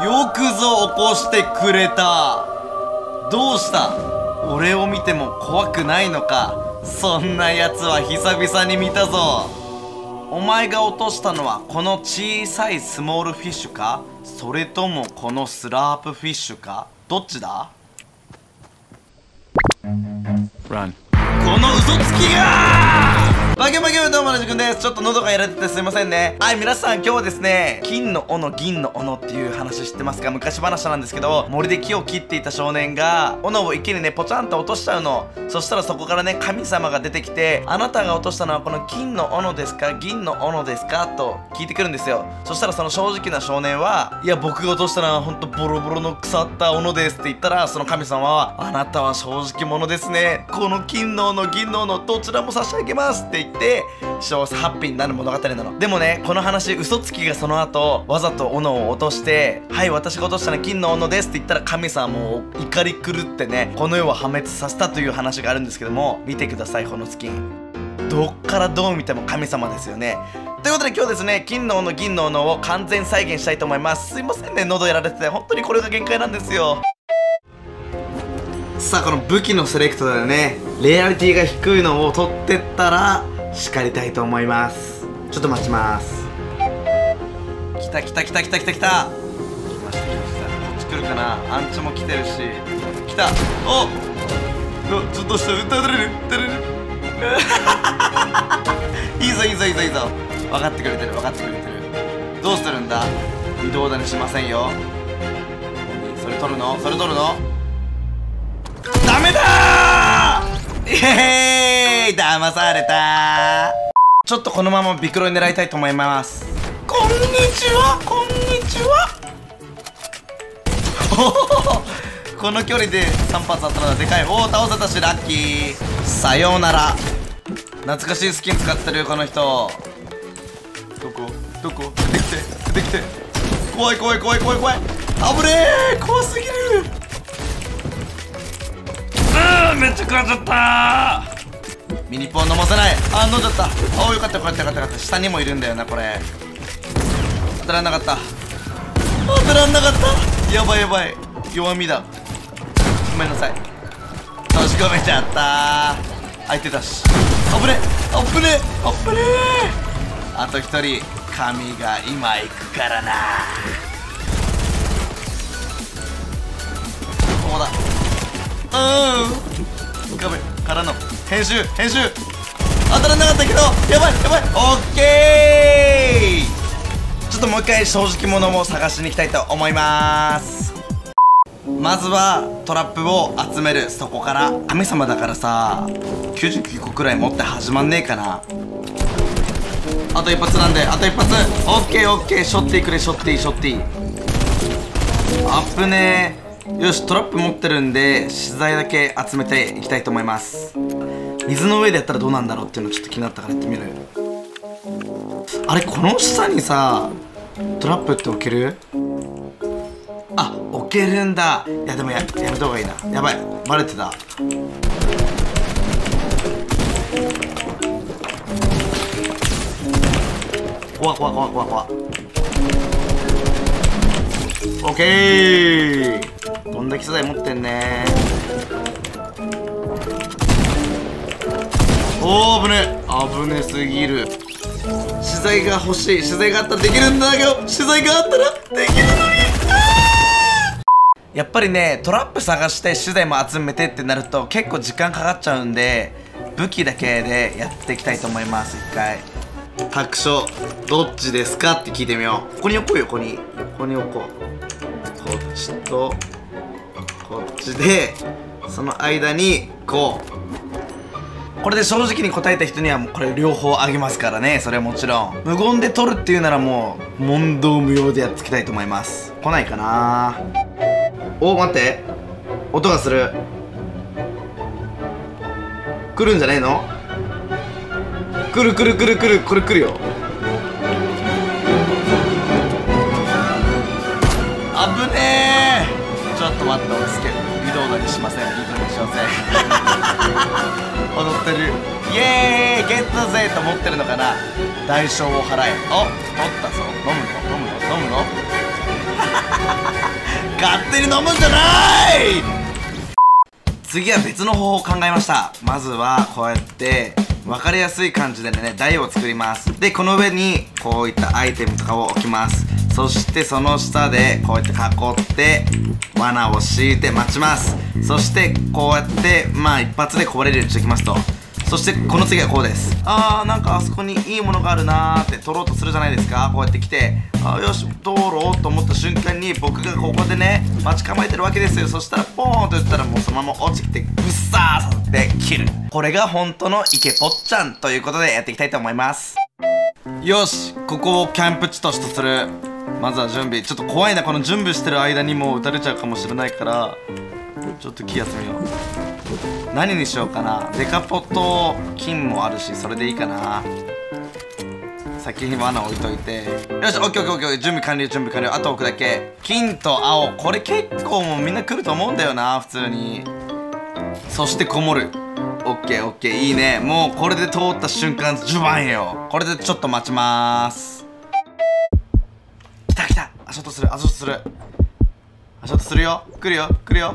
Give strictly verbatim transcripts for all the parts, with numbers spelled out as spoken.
よくぞ起こしてくれた。どうした？俺を見ても怖くないのか？そんなやつは久々に見たぞ。お前が落としたのはこの小さいスモールフィッシュか？それともこのスラープフィッシュか？どっちだ？ Run。 この嘘つきがー！バケバケどうも、ラジくんです。ちょっと喉がやられててすいませんね。はい、皆さん今日はですね、金の斧、銀の斧っていう話知ってますか？昔話なんですけど、森で木を切っていた少年が、斧を池にね、ポチャンと落としちゃうの。そしたらそこからね、神様が出てきて、あなたが落としたのはこの金の斧ですか？銀の斧ですか？と聞いてくるんですよ。そしたらその正直な少年は、いや、僕が落としたのはほんとボロボロの腐った斧ですって言ったら、その神様は、あなたは正直者ですね。この金の斧、銀の斧、どちらも差し上げますって言って、幸せハッピーになる物語なの。でもね、この話、嘘つきがその後わざと斧を落として、はい、私が落としたのは金の斧ですって言ったら、神様も怒り狂ってね、この世を破滅させたという話があるんですけども、見てください、このスキン。どっからどう見ても神様ですよね。ということで今日ですね、金の斧、銀の斧を完全再現したいと思います。すいませんね、喉やられてて、本当にこれが限界なんですよ。さあ、この武器のセレクトだよね。レアリティが低いのを取ってったら叱りたいと思います。ちょっと待ちます。来た来た来た来た来た来た。来ました来ました。こっち来るかな。アンチも来てるし。来た。おっ、ちょっとした撃たれる撃たれるいいぞいいぞいいぞいいぞ。分かってくれてる分かってくれてる。どうするんだ。微動だにしませんよ。それ取るのそれ取るの。ダメだー。イエーイ、騙されたー。ちょっとこのままビクロに狙いたいと思います。こんにちはこんにちはこの距離でさん発あったらでかい。おお、倒せたしラッキー。さようなら。懐かしいスキン使ってるこの人。どこどこ出てきて出てきて。怖い怖い怖い怖い怖い。危ねえ、怖すぎる。めっちゃ食わっちゃったー。ミニポン飲ませない。あ、飲んじゃった。あ、よかったよかったよかったよかった。下にもいるんだよなこれ。当てらんなかった。当てらんなかった。やばいやばい、弱みだ。ごめんなさい、閉じ込めちゃったー。相手だし。あぶねあぶねあぶねー。あと一人、神が今行くからな。ここだ。うん、画面からの編集編集当たらなかったけど、やばいやばい。オッケー。ちょっともう一回正直者を探しに行きたいと思います。まずはトラップを集める。そこから神様だからさ、きゅうじゅうきゅうこくらい持って始まんねえかな。あと一発なんで、あと一発。オッケーオッケー、ショッティーくれ、ショッティーショッティー。アップねー。よし、トラップ持ってるんで資材だけ集めていきたいと思います。水の上でやったらどうなんだろうっていうのちょっと気になったからやってみる。あれ、この下にさトラップって置ける？あ、置けるんだ。いやでも や, やめた方がいいな。やばい、バレてた。怖怖怖怖怖。オッケー。どんだけ素材持ってんねー。おー、危ね危ねすぎる。資材が欲しい。資材があったらできるんだけど、資材があったらできるのに。やっぱりね、トラップ探して資材も集めてってなると結構時間かかっちゃうんで、武器だけでやっていきたいと思います。一回白書どっちですかって聞いてみよう。ここに置こうよ、ここにここに置こう。こっちとこっちで、その間にこう。これで正直に答えた人にはもうこれ両方あげますからね。それはもちろん無言で取るっていうならもう問答無用でやっつけたいと思います。来ないかな。お、待って、音がする。来るんじゃねえの。来る来る来る来る、これ来るよ。あぶねー。ちょっと待って、落ち着け。微動だにしません、微動だにしません踊ってる。イエーイ、ゲットぜと思ってるのかな。代償を払え。お、取ったぞ。飲むの飲むの飲むの勝手に飲むんじゃない。次は別の方法を考えました。まずはこうやって分かりやすい感じでね台を作ります。でこの上にこういったアイテムとかを置きます。そしてその下でこうやって囲って罠を敷いて待ちます。そしてこうやってまあ一発でこぼれるようにしておきますと。そしてこの次はこうです。あーなんかあそこにいいものがあるなーって取ろうとするじゃないですか。こうやって来てあーよし通ろうと思った瞬間に僕がここでね待ち構えてるわけですよ。そしたらポーンと言ったらもうそのまま落ちてきてブッサーさせて切る。これが本当のイケポッちゃんということでやっていきたいと思います。よしここをキャンプ地としとする。まずは準備。ちょっと怖いな、この準備してる間にもう撃たれちゃうかもしれないからちょっと気集めよう。何にしようかな。デカポと金もあるしそれでいいかな。先に罠置いといて。よしオッケーオッケーオッケー、準備完了準備完了。あと置くだけ。金と青これ結構もうみんな来ると思うんだよな普通に。そしてこもる。オッケーオッケーいいね。もうこれで通った瞬間ジュバンよ。これでちょっと待ちまーす。来た来た。足音する足音する足音するよ。来るよ来るよ。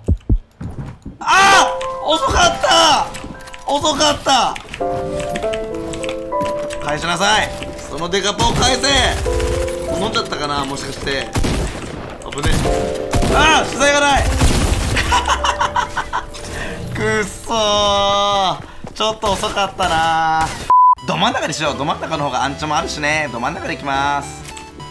あー遅かった遅かった。返しなさいそのデカポを返せ。飲んじゃったかなもしかして。危ねえ。ああ取材がないくっそーちょっと遅かったな。ど真ん中にしよう。ど真ん中の方がアンチョもあるしね。ど真ん中でいきます。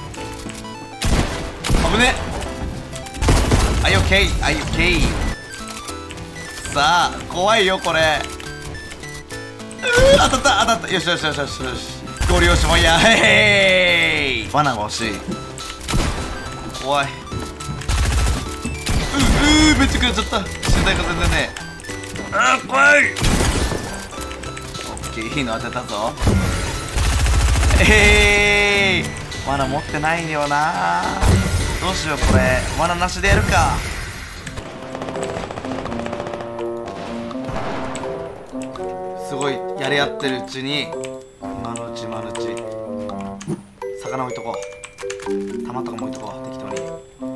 危ねえ。あいオッケーあいオッケー。さあ怖いよこれ。うー当たった当たった。よしよしよしよしよしご利用しもいや。へい罠が欲しい。怖い。ううーめっちゃ食らっちゃった。身体が全然ねえ。あー怖い。オッケーいいの当てたぞ。へい罠持ってないよな。どうしようこれ罠なしでやるか。すごいやり合ってるうちに今のうち今のうち魚置いとこう。玉とかも置いとこう適当に。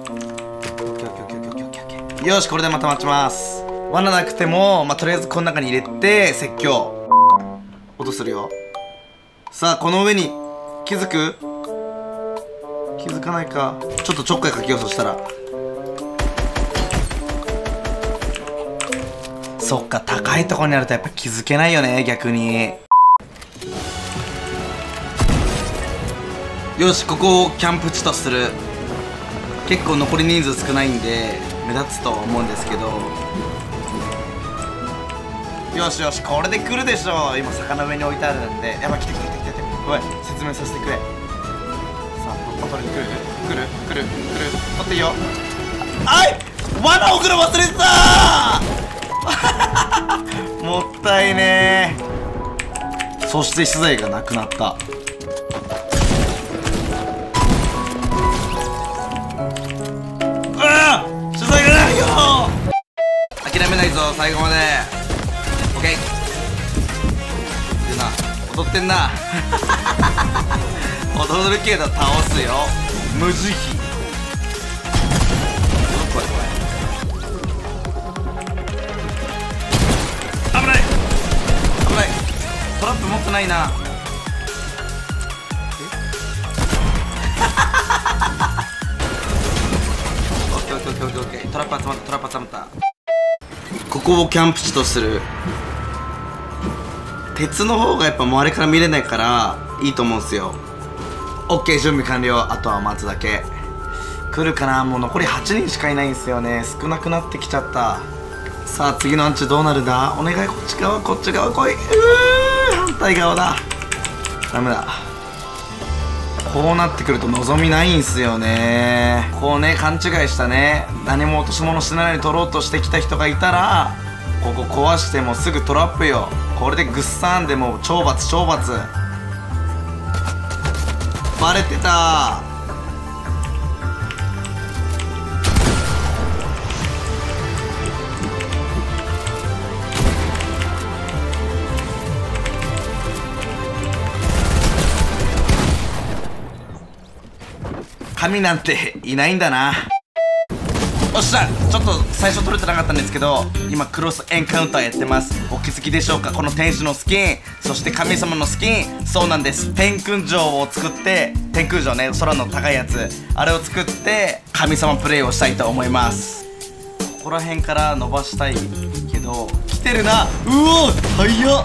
よしこれでまた待ちます。罠なくてもまあとりあえずこの中に入れて説教音するよ。さあこの上に気づく気づかないか。ちょっとちょっかいかけよう。そしたらそっか高いところにあるとやっぱ気づけないよね逆に。よしここをキャンプ地とする。結構残り人数少ないんで目立つとは思うんですけど。よしよしこれで来るでしょ。今魚上に置いてあるんで。やばい来て来て来て来て。おい説明させてくれ。さあパトルに来る来る来る来る待っていいよ。あい罠送る忘れてたもったいねー。そして資材がなくなった。ああ資材がないよ。諦めないぞ最後まで。オッケーでな踊ってんな踊るけど倒すよ無慈悲。これこれ危ない危ない。トラップ持ってないな。オッケーオッケーオッケーオッケー。トラップ集まったトラップ集まった。ここをキャンプ地とする。鉄の方がやっぱ周りから見れないからいいと思うんすよ。オッケー準備完了。あとは待つだけ。来るかな。もう残りはちにんしかいないんすよね。少なくなってきちゃった。さあ次のアンチどうなるんだ。お願いこっち側こっち側来い。うー反対側だ。ダメだ。こうなってくると望みないんすよね。こうね勘違いしたね。何も落とし物してないのに取ろうとしてきた人がいたらここ壊してもすぐトラップよ。これでグッサンでもう懲罰懲罰。バレてた。神なんていないんだな。 おっしゃ、ちょっと最初取れてなかったんですけど、今クロスエンカウンターやってます。お気づきでしょうか。この天使のスキン、そして神様のスキン、そうなんです。天空城を作って、天空城ね、空の高いやつ、あれを作って神様プレイをしたいと思います。ここら辺から伸ばしたいけど、来てるな。うおー早っ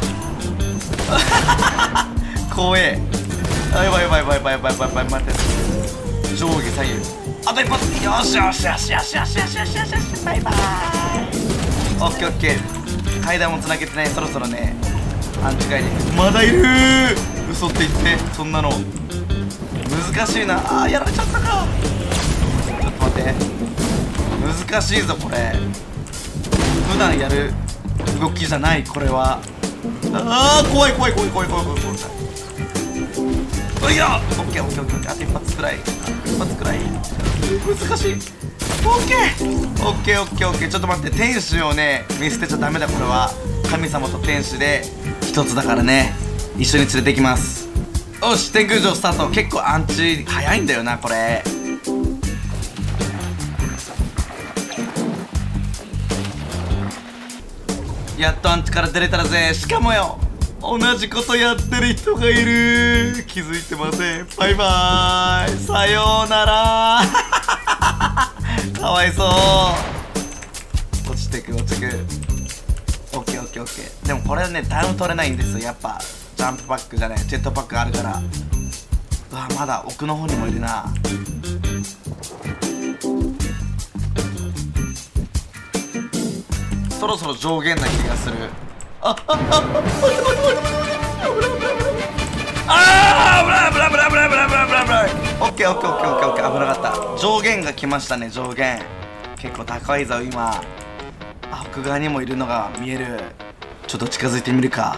怖え。あ、やばいやばいやばいやばいやばいやばいやばい、待って、上下左右、あと一発。よしよしよしよしよしよしよしよしよし、バイバーイ。オッケーオッケー。階段もつなげてね、そろそろね、アンチ階にまだいるー。嘘って言って、そんなの難しいな。あー、やられちゃったか。ちょっと待って、難しいぞこれ。普段やる動きじゃない、これは。あー、怖い怖い怖い怖い怖い怖い怖い。おいや、オッケーオッケーオッケー。あと一発くらい、一発くらい。難しい。オッケーオッケーオッケーオッケー。ちょっと待って、天使をね見捨てちゃダメだ。これは神様と天使で一つだからね、一緒に連れて行きます。よし、天空城スタート。結構アンチ早いんだよなこれ。やっとアンチから出れたらぜ。しかもよ、同じことやってる人がいる。気づいてません。バイバーイ、さようならかわいそう。落ちてく落ちてく。オッケーオッケーオッケー。でもこれね、ダウン取れないんですよ。やっぱジャンプパックじゃない、ジェットパックあるから。うわ、まだ奥の方にもいるな。そろそろ上限な気がする。ああああ、待って待って待って待って、あー、危ない危ない危ない危ない危ない危ない危ない。オッケーオッケーオッケーオッケーオッケー。危なかった。上限が来ましたね。上限結構高いぞ今。あ、奥側にもいるのが見える。ちょっと近づいてみるか。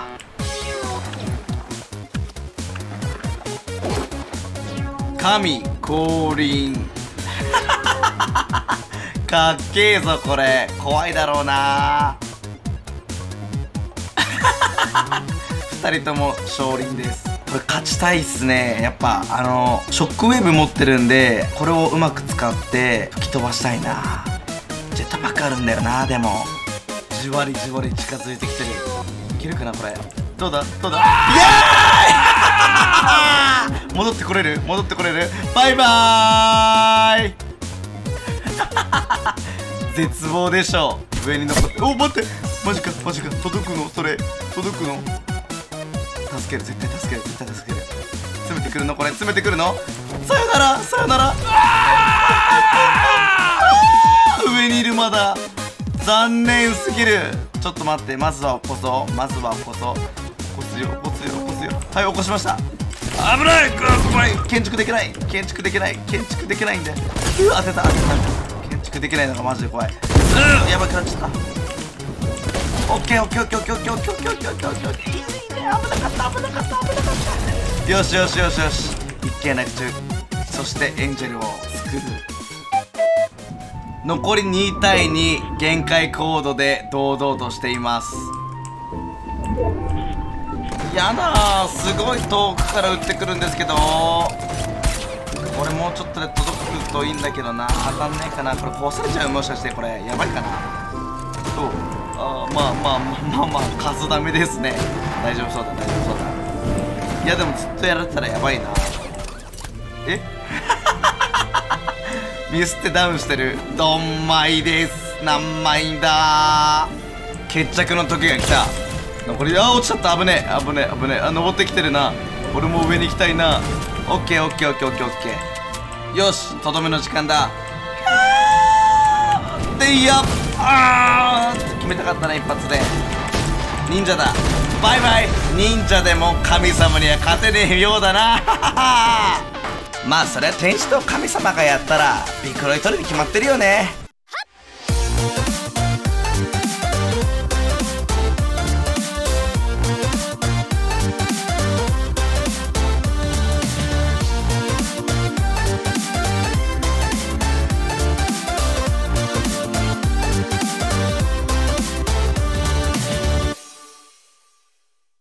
神降臨かっけえぞこれ。怖いだろうな。ふたりとも勝利です。これ勝ちたいっすね。やっぱあのショックウェーブ持ってるんで、これをうまく使って吹き飛ばしたいな。ジェットパックあるんだよな。でもじわりじわり近づいてきてる。いけるかなこれ。どうだどうだ。イエーイ戻ってこれる戻ってこれる。バイバーイ絶望でしょ。上に残って、お、待って、マジかマジか。届くのそれ、届くの。助ける、絶対助ける、絶対助ける。詰めてくるのこれ、詰めてくるの。さよならさよなら。上にいる。まだ残念すぎる。ちょっと待って、まずは起こそう。まずは起こそう。起こすよ起こすよ起こすよ。はい、起こしました。危ない、怖い。建築できない、建築できない、建築できないんで。うわ、当てた当てた。建築できないのがマジで怖い。うん、やばくなっちゃった。オッケーオッケーオッケーオッケーオッケーオッケーオッケーオッケーオッケーオッケーオッケー。いいね、危なかった危なかった危なかった。よしよしよしよし。一件落着。そしてエンジェルを作る。残りにたいに、限界コードで堂々としています。やだー、すごい遠くから撃ってくるんですけど、これもうちょっとで届くといいんだけどな。当たんねえかな。これ壊されちゃう。もしかしてこれやばいかな。どう。あー、まあまあまあまあ数ダメですね。大丈夫そうだ大丈夫そうだ。いやでもずっとやられてたらやばいな。えミスってダウンしてる。ドンマイです。何枚だー。決着の時が来た。残り、あー、落ちちゃった。危ねえ危ねえ危ねえ。あ、登ってきてるな。俺も上に行きたいな。オッケーオッケーオッケーオッケーオッケー。よし、とどめの時間だ。でいや、あー、決めたかったな、一発で。忍者だ。バイバイ。忍者でも神様には勝てねえようだな。まあそれは天使と神様がやったらビクロイ取るに決まってるよね。